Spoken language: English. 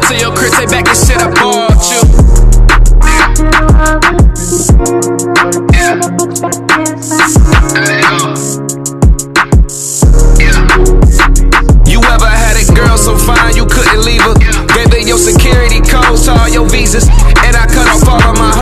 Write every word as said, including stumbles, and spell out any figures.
to your crib, take back the shit I bought.